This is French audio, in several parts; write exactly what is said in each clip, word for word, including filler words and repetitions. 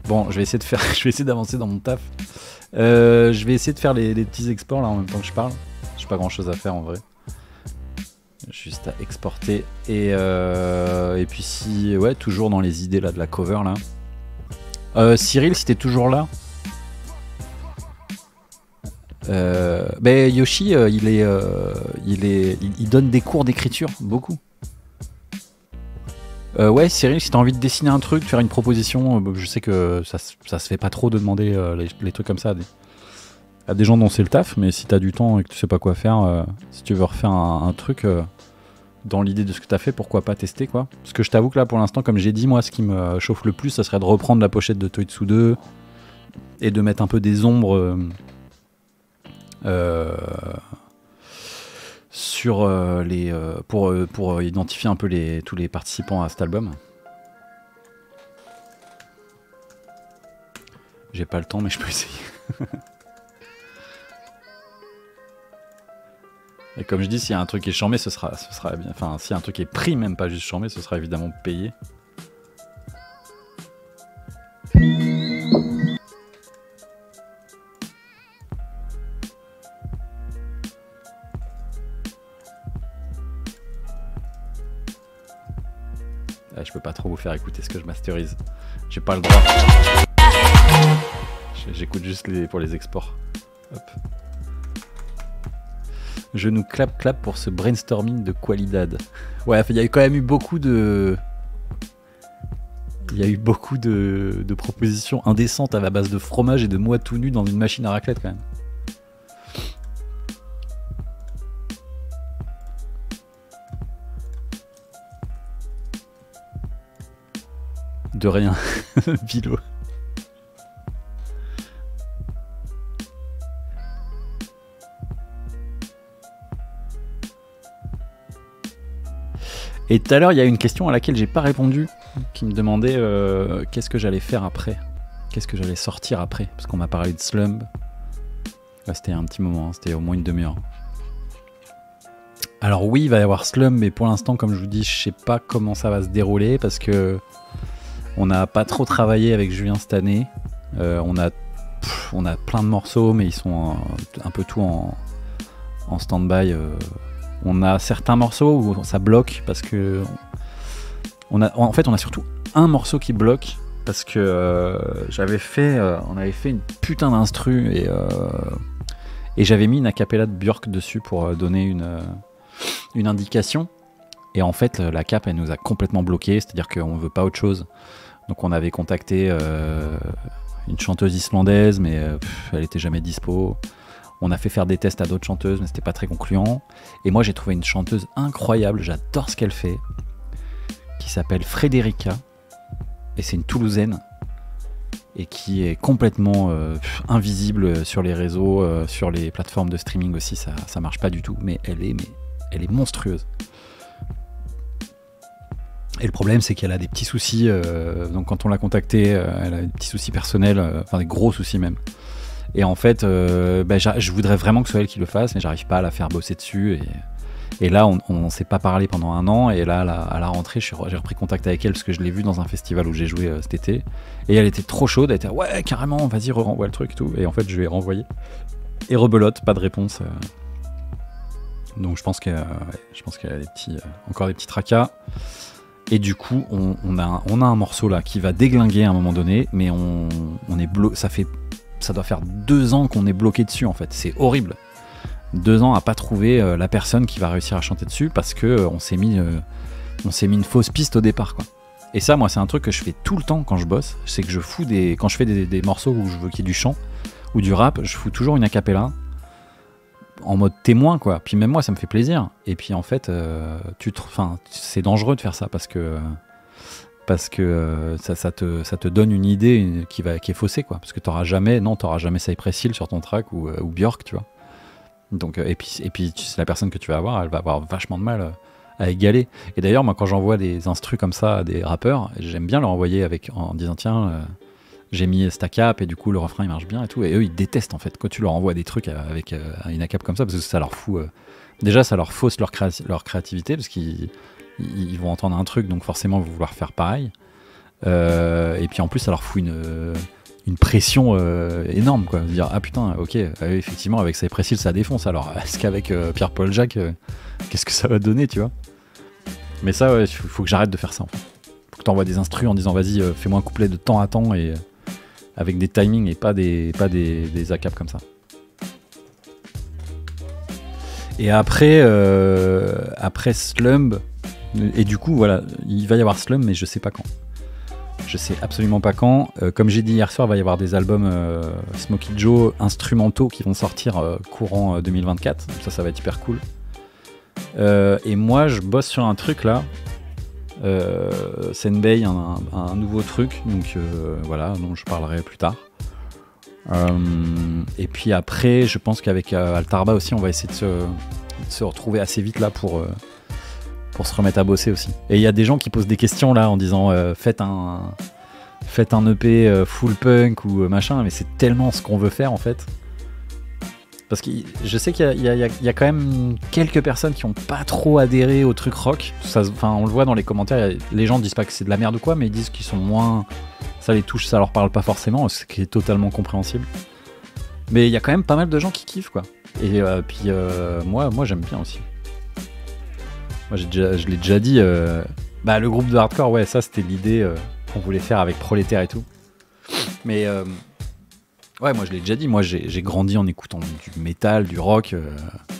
Bon, je vais essayer de faire, je vais essayer d'avancer dans mon taf. Euh, je vais essayer de faire les, les petits exports là en même temps que je parle. J'ai pas grand chose à faire en vrai. Juste à exporter. Et, euh, et puis si, ouais, toujours dans les idées là de la cover là. Euh, Cyril, si t'es toujours là. Euh, ben Yoshi, euh, il est, euh, il est, il, il donne des cours d'écriture, beaucoup. Euh, ouais, Cyril, si t'as envie de dessiner un truc, de faire une proposition, euh, je sais que ça, ça se fait pas trop de demander euh, les, les trucs comme ça à des, à des gens dont c'est le taf, mais si t'as du temps et que tu sais pas quoi faire, euh, si tu veux refaire un, un truc euh, dans l'idée de ce que t'as fait, pourquoi pas tester quoi. Parce que je t'avoue que là, pour l'instant, comme j'ai dit, moi, ce qui me chauffe le plus, ça serait de reprendre la pochette de Toitsu deux et de mettre un peu des ombres. Euh, Euh, sur euh, les euh, pour, euh, pour identifier un peu les, tous les participants à cet album. J'ai pas le temps mais je peux essayer. Et comme je dis, s'il y a un truc qui est charmé, ce sera, ce sera bien. Enfin, s'il y a un truc qui est pris, même pas juste charmé, ce sera évidemment payé. Je peux pas trop vous faire écouter ce que je masterise. J'ai pas le droit. J'écoute juste les, pour les exports. Hop. Je nous clap clap pour ce brainstorming de Qualidad. Ouais, il y a quand même eu beaucoup de... Il y a eu beaucoup de, de propositions indécentes à la base de fromage et de moi tout nu dans une machine à raclette quand même. De rien, Bilo. Et tout à l'heure, il y a une question à laquelle j'ai pas répondu, qui me demandait euh, qu'est-ce que j'allais faire après, qu'est-ce que j'allais sortir après, parce qu'on m'a parlé de Slumb. Là, c'était un petit moment, hein, c'était au moins une demi-heure. Alors oui, il va y avoir Slumb, mais pour l'instant, comme je vous dis, je sais pas comment ça va se dérouler, parce que on n'a pas trop travaillé avec Julien cette année. Euh, on, a, pff, on a plein de morceaux, mais ils sont un, un peu tout en, en stand-by. Euh, on a certains morceaux où ça bloque parce que on a, en fait, on a surtout un morceau qui bloque parce que euh, j'avais fait, euh, on avait fait une putain d'instru et, euh, et j'avais mis une acapella de Björk dessus pour donner une, euh, une indication. Et en fait, la cap, elle nous a complètement bloqué, c'est-à-dire qu'on veut pas autre chose. Donc on avait contacté euh, une chanteuse islandaise, mais euh, pff, elle était jamais dispo. On a fait faire des tests à d'autres chanteuses, mais c'était pas très concluant. Et moi, j'ai trouvé une chanteuse incroyable, j'adore ce qu'elle fait, qui s'appelle Frédérica, et c'est une Toulousaine, et qui est complètement euh, pff, invisible sur les réseaux, euh, sur les plateformes de streaming aussi, ça, ça marche pas du tout, mais elle est, mais elle est monstrueuse. Et le problème, c'est qu'elle a des petits soucis. Euh, donc, quand on l'a contactée, euh, elle a des petits soucis personnels, euh, enfin des gros soucis même. Et en fait, euh, bah, je voudrais vraiment que ce soit elle qui le fasse, mais j'arrive pas à la faire bosser dessus. Et, et là, on ne s'est pas parlé pendant un an. Et là, à la, à la rentrée, j'ai repris contact avec elle parce que je l'ai vue dans un festival où j'ai joué euh, cet été. Et elle était trop chaude. Elle était ouais, carrément, vas-y, renvoie le truc et tout. Et en fait, je lui ai renvoyé. Et rebelote, pas de réponse. Euh. Donc, je pense qu'elle euh, ouais, qu'elle a des petits, euh, encore des petits tracas. Et du coup, on, on, a, on a un morceau là qui va déglinguer à un moment donné, mais on, on est blo- ça fait, ça doit faire deux ans qu'on est bloqué dessus en fait. C'est horrible. Deux ans à pas trouver euh, la personne qui va réussir à chanter dessus parce que euh, on s'est mis, euh, on s'est mis une fausse piste au départ quoi. Et ça, moi, c'est un truc que je fais tout le temps quand je bosse. C'est que je fous des, quand je fais des, des morceaux où je veux qu'il y ait du chant ou du rap, je fous toujours une acapella. En mode témoin quoi, puis même moi ça me fait plaisir et puis en fait euh, tu te, enfin c'est dangereux de faire ça parce que parce que euh, ça, ça te ça te donne une idée qui va qui est faussée quoi, parce que t'auras jamais non t'auras jamais Cypress Hill sur ton track ou, ou Björk tu vois, donc euh, et puis et puis c'est la personne que tu vas avoir, elle va avoir vachement de mal à égaler. Et d'ailleurs moi quand j'envoie des instrus comme ça à des rappeurs, j'aime bien leur envoyer avec en disant tiens euh, j'ai mis stack up et du coup le refrain il marche bien et tout, et eux ils détestent en fait quand tu leur envoies des trucs avec euh, une acap comme ça parce que ça leur fout euh, déjà ça leur fausse leur, créa- leur créativité parce qu'ils ils vont entendre un truc donc forcément vouloir faire pareil, Euh, et puis en plus, ça leur fout une, une pression euh, énorme, quoi. Se dire, ah putain, ok, euh, effectivement, avec Cypress Hill, ça défonce. Alors, est-ce qu'avec euh, Pierre-Paul Jacques, euh, qu'est-ce que ça va donner, tu vois? Mais ça, ouais, faut, faut que j'arrête de faire ça, en fait. Faut que t'envoies des instrus en disant, vas-y, euh, fais-moi un couplet de temps à temps et euh, avec des timings et pas des, pas des, des A C A P comme ça. Et après, euh, après Slumb, et du coup, voilà, il va y avoir Slumb, mais je sais pas quand. Je sais absolument pas quand. Euh, comme j'ai dit hier soir, il va y avoir des albums euh, Smokey Joe instrumentaux qui vont sortir euh, courant euh, deux mille vingt-quatre. Donc ça, ça va être hyper cool. Euh, et moi, je bosse sur un truc là. Euh, Senbei, un, un, un nouveau truc. Donc euh, voilà, dont je parlerai plus tard. Euh, et puis après, je pense qu'avec euh, Altarba aussi, on va essayer de se, de se retrouver assez vite là pour... Euh, pour se remettre à bosser aussi. Et il y a des gens qui posent des questions là en disant euh, faites un faites un E P euh, full punk ou euh, machin, mais c'est tellement ce qu'on veut faire en fait. Parce que je sais qu'il y, y, y, y a quand même quelques personnes qui ont pas trop adhéré au truc rock. Enfin, on le voit dans les commentaires, les gens disent pas que c'est de la merde ou quoi, mais ils disent qu'ils sont moins... Ça les touche, ça leur parle pas forcément, ce qui est totalement compréhensible. Mais il y a quand même pas mal de gens qui kiffent quoi. Et euh, puis euh, moi, moi j'aime bien aussi. Moi, j'ai déjà, je l'ai déjà dit, euh, bah, le groupe de hardcore, ouais, ça c'était l'idée euh, qu'on voulait faire avec Prolétaire et tout. Mais euh, ouais, moi je l'ai déjà dit, moi j'ai, j'ai grandi en écoutant du métal, du rock, euh,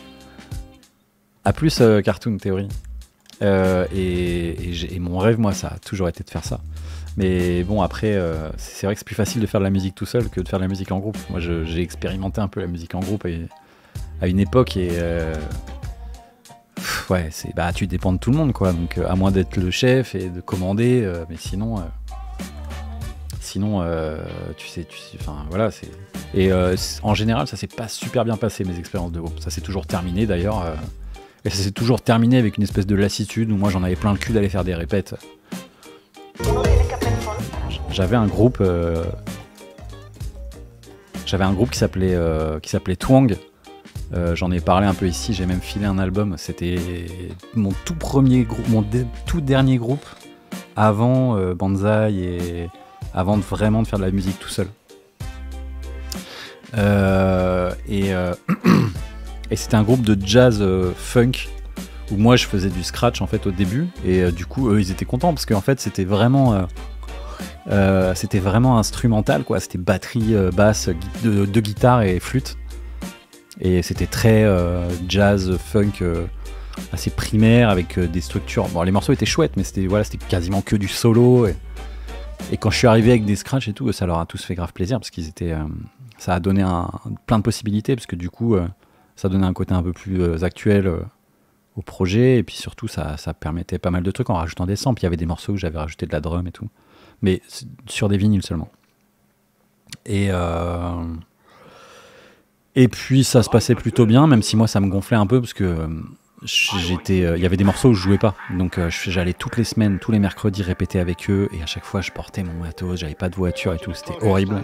à plus euh, Cartoon Theory. Euh, et, et, et mon rêve, moi, ça a toujours été de faire ça. Mais bon, après, euh, c'est vrai que c'est plus facile de faire de la musique tout seul que de faire de la musique en groupe. Moi, je, j'ai expérimenté un peu la musique en groupe et, à une époque et. Euh, Ouais, c'est bah tu dépends de tout le monde quoi, donc euh, à moins d'être le chef et de commander, euh, mais sinon, euh, sinon, euh, tu sais, tu sais, enfin voilà, c'est et euh, en général ça s'est pas super bien passé mes expériences de groupe, ça s'est toujours terminé d'ailleurs, euh, et ça s'est toujours terminé avec une espèce de lassitude où moi j'en avais plein le cul d'aller faire des répètes. J'avais un groupe, euh, j'avais un groupe qui s'appelait euh, qui s'appelait Twang. Euh, j'en ai parlé un peu ici, j'ai même filé un album. C'était mon tout premier groupe, mon dé- tout dernier groupe avant euh, Banzai et avant de vraiment de faire de la musique tout seul. Euh, et, euh, et c'était un groupe de jazz euh, funk où moi je faisais du scratch en fait au début et euh, du coup eux ils étaient contents parce qu'en fait c'était vraiment euh, euh, c'était vraiment instrumental quoi. C'était batterie, euh, basse, deux de guitares et flûte. Et c'était très euh, jazz, funk, euh, assez primaire, avec euh, des structures... Bon, les morceaux étaient chouettes, mais c'était voilà, c'était quasiment que du solo. Et, et quand je suis arrivé avec des scratchs et tout, ça leur a tous fait grave plaisir, parce qu'ils étaient... Euh, ça a donné un, plein de possibilités, parce que du coup, euh, ça donnait un côté un peu plus euh, actuel euh, au projet, et puis surtout, ça, ça permettait pas mal de trucs en rajoutant des samples. Il y avait des morceaux où j'avais rajouté de la drum et tout, mais sur des vinyles seulement. Et... Euh, Et puis ça se passait plutôt bien, même si moi ça me gonflait un peu parce que euh, j'étais, il euh, y avait des morceaux où je jouais pas, donc euh, j'allais toutes les semaines, tous les mercredis répéter avec eux et à chaque fois je portais mon matos, j'avais pas de voiture et tout, c'était horrible.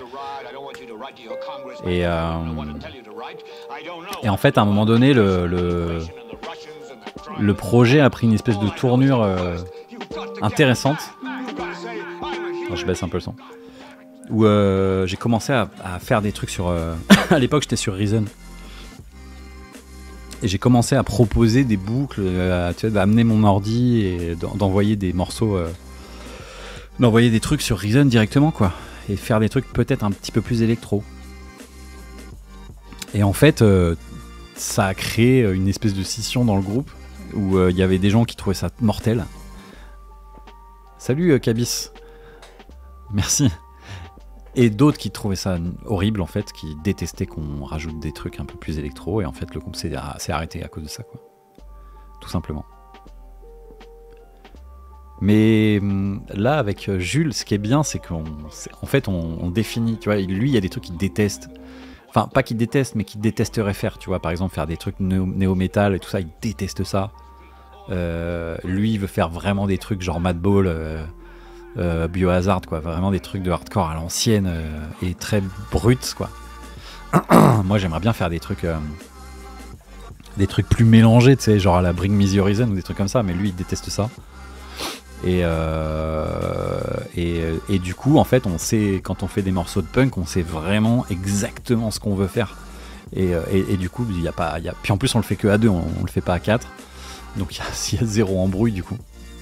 Et, euh, et en fait à un moment donné le, le, le projet a pris une espèce de tournure euh, intéressante. Alors, je baisse un peu le son. Où euh, j'ai commencé à, à faire des trucs sur... Euh... à l'époque, j'étais sur Reason. Et j'ai commencé à proposer des boucles, à, tu sais, d'amener mon ordi et d'envoyer des morceaux... Euh... d'envoyer des trucs sur Reason directement, quoi. Et faire des trucs peut-être un petit peu plus électro. Et en fait, euh, ça a créé une espèce de scission dans le groupe, où il euh, y avait des gens qui trouvaient ça mortel. Salut, euh, Kabis. Merci. Et d'autres qui trouvaient ça horrible en fait, qui détestaient qu'on rajoute des trucs un peu plus électro, et en fait le groupe s'est, s'est arrêté à cause de ça quoi. Tout simplement. Mais là avec Jules, ce qui est bien c'est qu'en en fait on, on définit, tu vois, lui il y a des trucs qu'il déteste. Enfin pas qu'il déteste mais qu'il détesterait faire, tu vois, par exemple faire des trucs néo-métal et tout ça, il déteste ça. Euh, lui il veut faire vraiment des trucs genre Madball, euh, Euh, Biohazard quoi, vraiment des trucs de hardcore à l'ancienne euh, et très bruts quoi. Moi j'aimerais bien faire des trucs euh, des trucs plus mélangés, tu sais, genre à la Bring Me The Horizon ou des trucs comme ça, mais lui il déteste ça. Et, euh, et, et du coup, en fait, on sait, quand on fait des morceaux de punk, on sait vraiment exactement ce qu'on veut faire. Et, et, et du coup, il y a pas, y a, puis en plus, on le fait que à deux, on, on le fait pas à quatre. Donc il y, y a zéro embrouille du coup.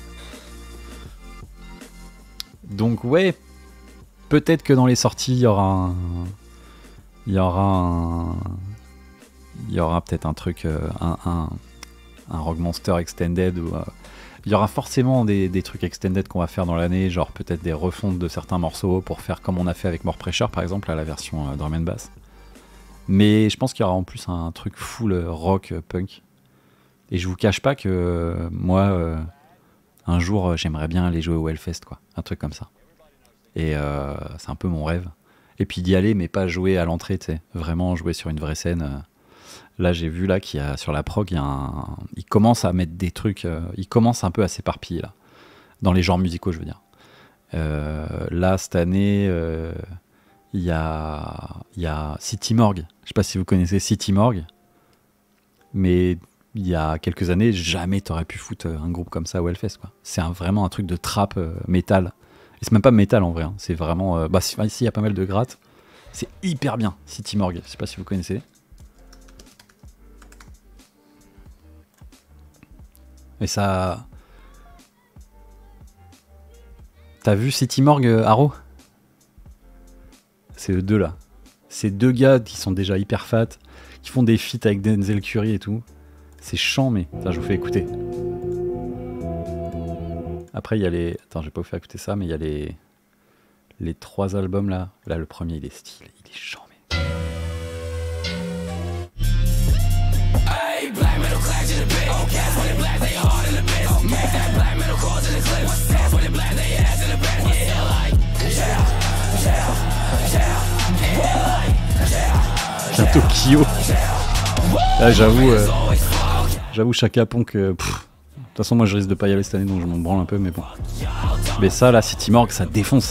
Donc ouais, peut-être que dans les sorties, il y aura un... Il y aura un... Il y aura peut-être un truc, un, un, un Rogue Monster Extended ou... Euh, il y aura forcément des, des trucs extended qu'on va faire dans l'année, genre peut-être des refontes de certains morceaux pour faire comme on a fait avec More Pressure par exemple, à la version euh, drum and bass. Mais je pense qu'il y aura en plus un truc full rock, punk. Et je vous cache pas que euh, moi, euh, un jour, euh, j'aimerais bien aller jouer au Hellfest, quoi. Un truc comme ça. Et euh, c'est un peu mon rêve. Et puis d'y aller, mais pas jouer à l'entrée, tu sais. Vraiment jouer sur une vraie scène. Euh. Là, j'ai vu là qu'il y a sur la prog, il y a un... il commence à mettre des trucs. Euh, il commence un peu à s'éparpiller là, dans les genres musicaux, je veux dire. Euh, là, cette année, euh, il y a, il y a City Morgue. Je sais pas si vous connaissez City Morgue, mais il y a quelques années, jamais t'aurais pu foutre un groupe comme ça au Hellfest, quoi. C'est un, vraiment un truc de trap euh, métal. Et c'est même pas métal en vrai. Hein. C'est vraiment. Euh, bah, ici, il y a pas mal de grattes. C'est hyper bien, City Morgue. Je sais pas si vous connaissez. Et ça... T'as vu City Morgue, Haro ? C'est eux deux là. C'est deux gars qui sont déjà hyper fat, qui font des feats avec Denzel Curry et tout. C'est chiant, mais... Attends, je vous fais écouter. Après, il y a les... Attends, je vais pas vous faire écouter ça, mais il y a les... Les trois albums là. Là, le premier, il est stylé. Il est chiant, mais... Bientôt Kyo. Là, j'avoue, euh, j'avoue Chaka Ponk. Euh, de toute façon, moi, je risque de pas y aller cette année, donc je m'en branle un peu, mais bon. Mais ça, là, City Morgue, ça défonce.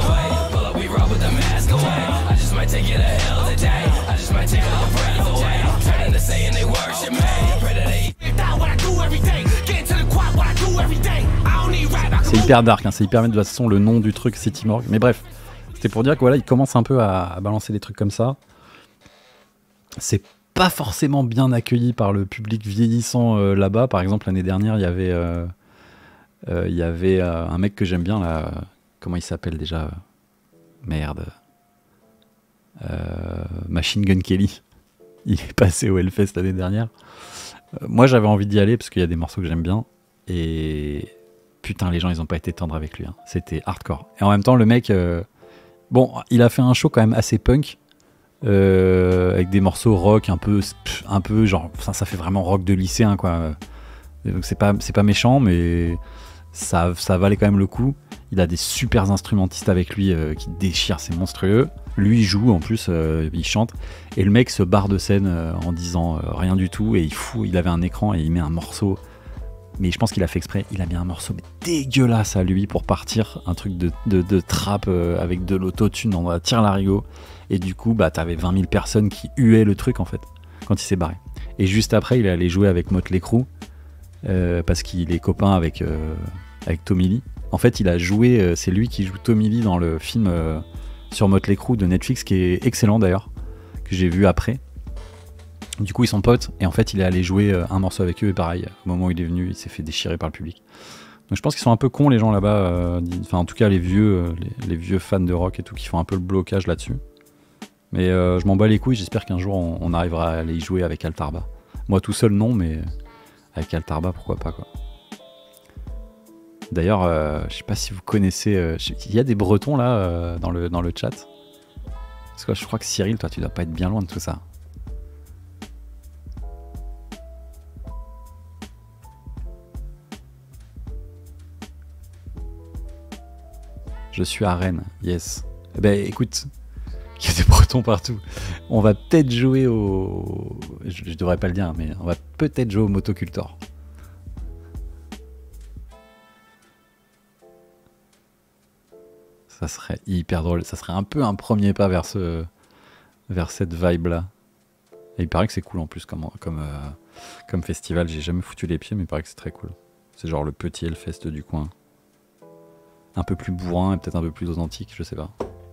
C'est hyper dark, hein, c'est hyper de toute façon le nom du truc City Morgue. Mais bref, c'était pour dire que voilà, il commence un peu à, à balancer des trucs comme ça. C'est pas forcément bien accueilli par le public vieillissant euh, là-bas. Par exemple, l'année dernière, il y avait, euh, euh, il y avait euh, un mec que j'aime bien là. Comment il s'appelle déjà ? Merde. Euh, Machine Gun Kelly. Il est passé au Hellfest l'année dernière. Euh, moi, j'avais envie d'y aller parce qu'il y a des morceaux que j'aime bien. Et putain, les gens, ils ont pas été tendres avec lui. Hein. C'était hardcore. Et en même temps, le mec, euh, bon, il a fait un show quand même assez punk, euh, avec des morceaux rock un peu, un peu genre, ça, ça fait vraiment rock de lycéen, quoi. Donc c'est pas, c'est pas méchant, mais ça, ça valait quand même le coup. Il a des super instrumentistes avec lui euh, qui déchirent, c'est monstrueux. Lui, il joue en plus, euh, il chante. Et le mec se barre de scène euh, en disant euh, rien du tout. Et il fout, il avait un écran et il met un morceau. Mais je pense qu'il a fait exprès. Il a mis un morceau mais dégueulasse à lui pour partir. Un truc de, de, de trap euh, avec de l'autotune, on va tirer l'arigot. Et du coup, bah, t'avais vingt mille personnes qui huaient le truc en fait, quand il s'est barré. Et juste après, il est allé jouer avec Motley Crue. Euh, parce qu'il est copain avec, euh, avec Tommy Lee. En fait, il a joué, euh, c'est lui qui joue Tommy Lee dans le film euh, sur Motley Crue de Netflix, qui est excellent d'ailleurs, que j'ai vu après. Du coup, ils sont potes, et en fait, il est allé jouer euh, un morceau avec eux, et pareil, au moment où il est venu, il s'est fait déchirer par le public. Donc je pense qu'ils sont un peu cons, les gens là-bas, euh, enfin en tout cas les vieux, euh, les, les vieux fans de rock et tout, qui font un peu le blocage là-dessus. Mais euh, je m'en bats les couilles, j'espère qu'un jour on, on arrivera à aller y jouer avec Altarba. Moi tout seul, non, mais avec Altarba, pourquoi pas, quoi. D'ailleurs, euh, je sais pas si vous connaissez... Euh, il y a des Bretons là euh, dans, le, dans le chat. Parce que je crois que Cyril, toi tu dois pas être bien loin de tout ça. Je suis à Rennes, yes. Eh ben écoute, il y a des Bretons partout. On va peut-être jouer au... Je, je devrais pas le dire, mais on va peut-être jouer au Motocultor. Ça serait hyper drôle. Ça serait un peu un premier pas vers, ce, vers cette vibe-là. Et il paraît que c'est cool en plus comme, comme, euh, comme festival. J'ai jamais foutu les pieds, mais il paraît que c'est très cool. C'est genre le petit Hellfest du coin. un peu plus bourrin et peut-être un peu plus authentique, je sais pas.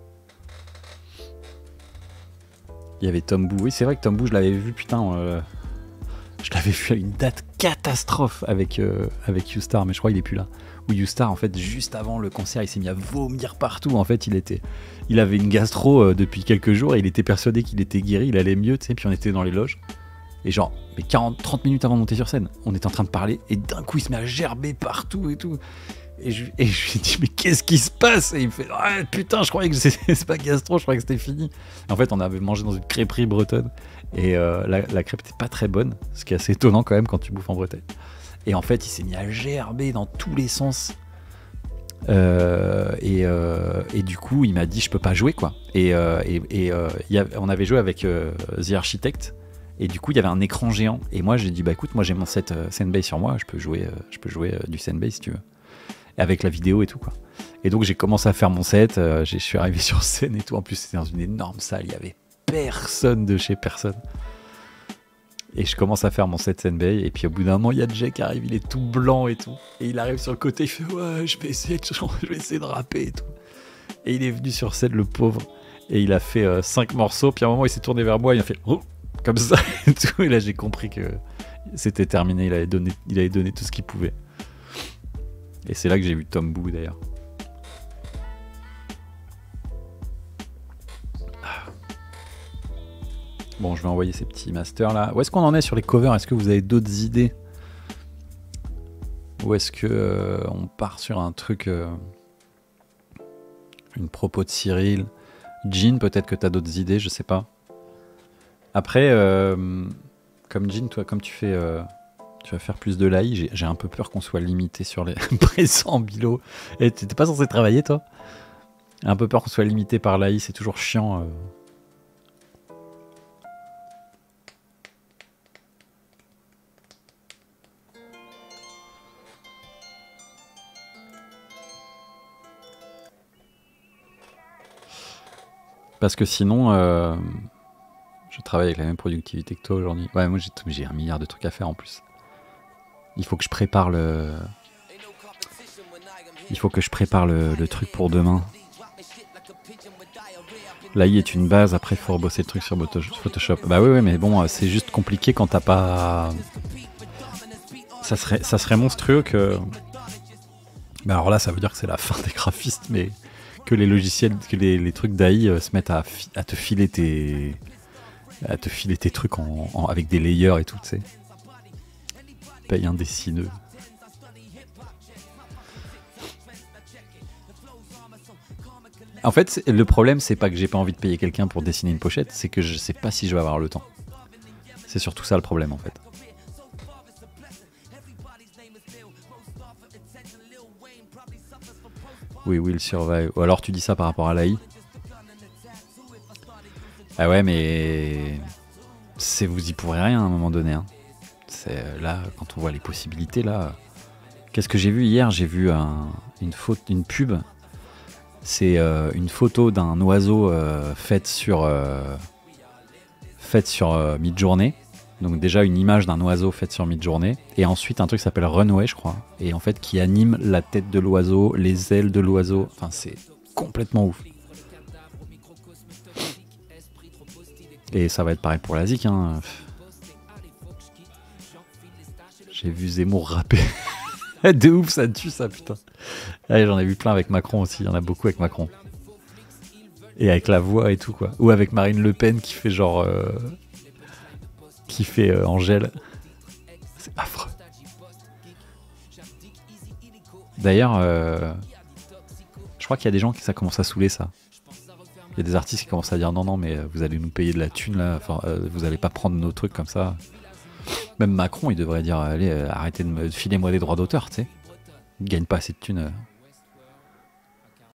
Il y avait Tom Boo. Oui, c'est vrai que Tom Boo, je l'avais vu, putain. Euh, je l'avais vu à une date catastrophe avec, euh, avec U-Star, mais je crois qu'il est plus là. Où U-Star, en fait, juste avant le concert, il s'est mis à vomir partout. En fait, il était, il avait une gastro euh, depuis quelques jours et il était persuadé qu'il était guéri, il allait mieux, tu sais. Puis on était dans les loges. Et genre, mais quarante trente minutes avant de monter sur scène, on était en train de parler et d'un coup, il se met à gerber partout et tout. Et je, et je lui ai dit, mais qu'est-ce qui se passe? Et il me fait, ah, putain, je croyais que c'est pas gastro, je croyais que c'était fini. Et en fait, on avait mangé dans une crêperie bretonne. Et euh, la, la crêpe était pas très bonne, ce qui est assez étonnant quand même quand tu bouffes en Bretagne. Et en fait, il s'est mis à gerber dans tous les sens. Euh, et, euh, et du coup, il m'a dit, je peux pas jouer, quoi. Et, euh, et, et euh, y a, on avait joué avec euh, The Architect. Et du coup, il y avait un écran géant. Et moi, j'ai dit, bah écoute, moi j'ai mon set euh, Senbei sur moi, je peux jouer, euh, je peux jouer euh, du Senbei si tu veux. Avec la vidéo et tout, quoi. Et donc j'ai commencé à faire mon set, euh, je suis arrivé sur scène et tout. En plus, c'était dans une énorme salle, il y avait personne de chez personne. Et je commence à faire mon set Senbei. Et puis au bout d'un moment, il y a Jay qui arrive, il est tout blanc et tout. Et il arrive sur le côté, il fait ouais, je vais essayer de, je vais essayer de rapper et tout. Et il est venu sur scène, le pauvre. Et il a fait euh, cinq morceaux. Puis à un moment, il s'est tourné vers moi, il a fait oh, comme ça et tout. Et là, j'ai compris que c'était terminé. Il avait donné, il avait donné tout ce qu'il pouvait. Et c'est là que j'ai vu Tom Boo d'ailleurs. Bon, je vais envoyer ces petits masters là. Où est-ce qu'on en est sur les covers? Est-ce que vous avez d'autres idées? Ou est-ce que euh, on part sur un truc, euh, une propos de Cyril, Jean, peut-être que tu as d'autres idées, je sais pas. Après, euh, comme Jean, toi, comme tu fais, euh, tu vas faire plus de l'A I, j'ai, j'ai un peu peur qu'on soit limité sur les présents Bilo. Et t'étais pas censé travailler, toi? Un peu peur qu'on soit limité par l'A I, c'est toujours chiant. Euh. Parce que sinon, euh, je travaille avec la même productivité que toi aujourd'hui. Ouais, moi j'ai, j'ai un milliard de trucs à faire en plus. Il faut que je prépare le... Il faut que je prépare le, le truc pour demain. L'A I est une base, après il faut rebosser le truc sur Photoshop. Bah oui, oui, mais bon, c'est juste compliqué quand t'as pas... Ça serait, ça serait monstrueux que... Bah alors là, ça veut dire que c'est la fin des graphistes, mais que les logiciels, que les, les trucs d'A I euh, se mettent à, fi- à te filer tes... à te filer tes trucs en, en, avec des layers et tout, tu sais. Paye un dessineux. En fait, le problème, c'est pas que j'ai pas envie de payer quelqu'un pour dessiner une pochette, c'est que je sais pas si je vais avoir le temps. C'est surtout ça le problème, en fait. Oui, Will Survive. Ou alors tu dis ça par rapport à l'A I. Ah ouais, mais c'est, vous y pourrez rien à un moment donné. Hein. C'est, là, quand on voit les possibilités, là... Qu'est-ce que j'ai vu hier? J'ai vu un, une, faute, une pub. C'est euh, une photo d'un oiseau euh, faite sur, euh, faite sur euh, Midjourney. Donc déjà une image d'un oiseau faite sur Midjourney. Et ensuite un truc qui s'appelle Runway, je crois. Et en fait qui anime la tête de l'oiseau, les ailes de l'oiseau. Enfin c'est complètement ouf. Et ça va être pareil pour la zik. Hein. J'ai vu Zemmour rapper. De ouf, ça tue ça, putain. Allez, j'en ai vu plein avec Macron aussi, il y en a beaucoup avec Macron. Et avec la voix et tout, quoi. Ou avec Marine Le Pen qui fait genre... Euh, qui fait euh, Angèle. C'est affreux. D'ailleurs, euh, je crois qu'il y a des gens qui ça commence à saouler ça. Il y a des artistes qui commencent à dire non, non, mais vous allez nous payer de la thune là, enfin, euh, vous allez pas prendre nos trucs comme ça. Même Macron, il devrait dire allez, euh, arrêtez de me filer moi des droits d'auteur, tu sais. Il gagne pas assez de thunes. Euh.